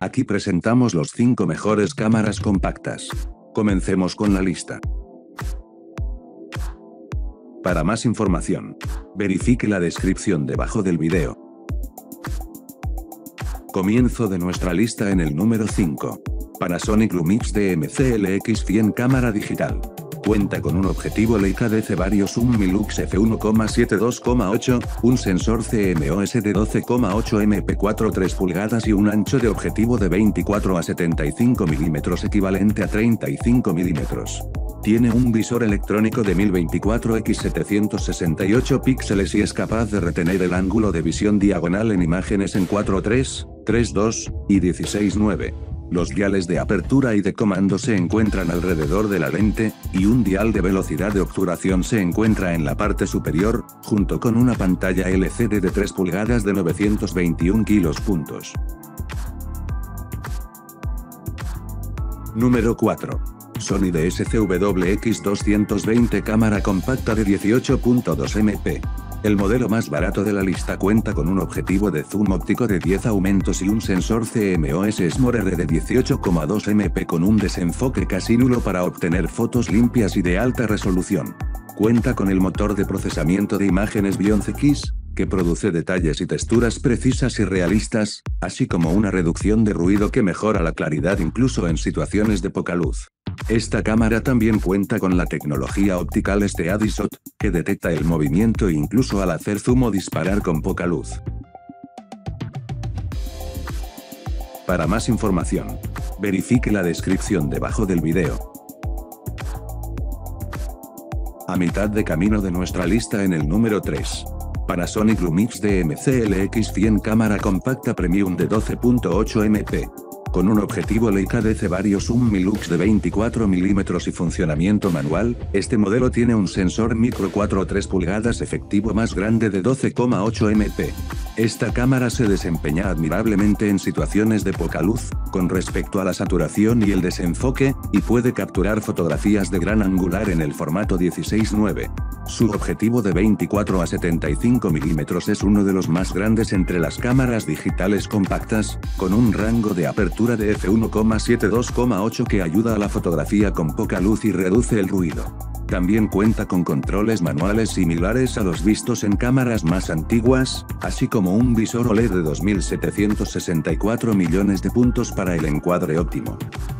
Aquí presentamos los 5 mejores cámaras compactas. Comencemos con la lista. Para más información, verifique la descripción debajo del video. Comienzo de nuestra lista en el número 5. Panasonic Lumix DMC-LX100 cámara digital. Cuenta con un objetivo Leica DC Zoom Milux f1,7 un sensor CMOS de 12,8 MP 4,3 pulgadas y un ancho de objetivo de 24 a 75 mm equivalente a 35 mm. Tiene un visor electrónico de 1024 x 768 píxeles y es capaz de retener el ángulo de visión diagonal en imágenes en 4:3, 3:2 y 16:9. Los diales de apertura y de comando se encuentran alrededor de la lente, y un dial de velocidad de obturación se encuentra en la parte superior, junto con una pantalla LCD de 3 pulgadas de 921 kilos. Número 4. Sony DSC-WX220 cámara compacta de 18.2 MP. El modelo más barato de la lista cuenta con un objetivo de zoom óptico de 10 aumentos y un sensor CMOS SMORE de 18,2 MP con un desenfoque casi nulo para obtener fotos limpias y de alta resolución. Cuenta con el motor de procesamiento de imágenes Beyond X, que produce detalles y texturas precisas y realistas, así como una reducción de ruido que mejora la claridad incluso en situaciones de poca luz. Esta cámara también cuenta con la tecnología Optical Steady Shot, que detecta el movimiento incluso al hacer zoom o disparar con poca luz. Para más información, verifique la descripción debajo del video. A mitad de camino de nuestra lista en el número 3. Panasonic Lumix DMC-LX100 cámara compacta premium de 12.8 MP. Con un objetivo Leica DC Zoom Milux de 24 mm y funcionamiento manual, este modelo tiene un sensor micro 4,3 pulgadas efectivo más grande de 12,8 MP. Esta cámara se desempeña admirablemente en situaciones de poca luz, con respecto a la saturación y el desenfoque, y puede capturar fotografías de gran angular en el formato 16:9. Su objetivo de 24 a 75 mm es uno de los más grandes entre las cámaras digitales compactas, con un rango de apertura de f1,7-2,8 que ayuda a la fotografía con poca luz y reduce el ruido. También cuenta con controles manuales similares a los vistos en cámaras más antiguas, así como un visor OLED de 2764 millones de puntos para el encuadre óptimo.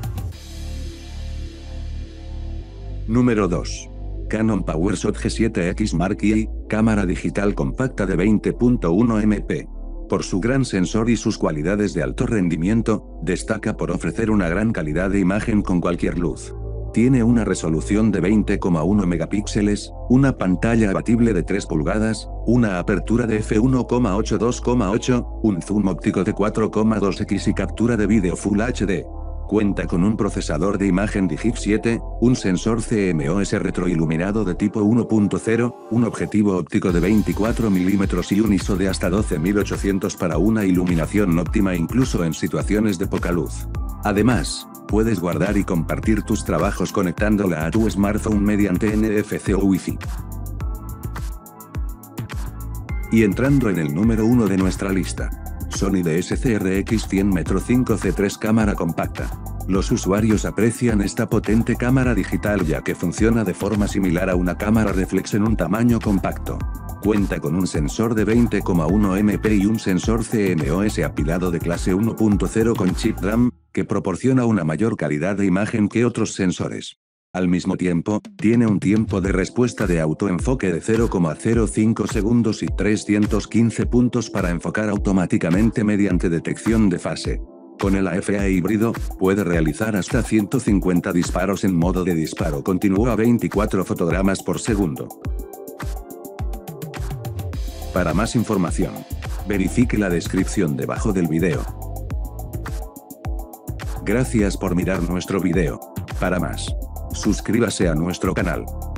Número 2. Canon PowerShot G7X Mark I, cámara digital compacta de 20.1 MP. Por su gran sensor y sus cualidades de alto rendimiento, destaca por ofrecer una gran calidad de imagen con cualquier luz. Tiene una resolución de 20,1 megapíxeles, una pantalla abatible de 3 pulgadas, una apertura de f1,8-2,8, un zoom óptico de 4,2x y captura de vídeo Full HD. Cuenta con un procesador de imagen Digic 7, un sensor CMOS retroiluminado de tipo 1.0, un objetivo óptico de 24 mm y un ISO de hasta 12800 para una iluminación óptima incluso en situaciones de poca luz. Además, puedes guardar y compartir tus trabajos conectándola a tu smartphone mediante NFC o Wi-Fi. Y entrando en el número 1 de nuestra lista. Sony DSC-RX100 Metro 5C3 cámara compacta. Los usuarios aprecian esta potente cámara digital ya que funciona de forma similar a una cámara reflex en un tamaño compacto. Cuenta con un sensor de 20,1 MP y un sensor CMOS apilado de clase 1.0 con chip RAM, que proporciona una mayor calidad de imagen que otros sensores. Al mismo tiempo, tiene un tiempo de respuesta de autoenfoque de 0,05 segundos y 315 puntos para enfocar automáticamente mediante detección de fase. Con el AFA híbrido, puede realizar hasta 150 disparos en modo de disparo continuo a 24 fotogramas por segundo. Para más información, verifique la descripción debajo del video. Gracias por mirar nuestro video. Para más, suscríbase a nuestro canal.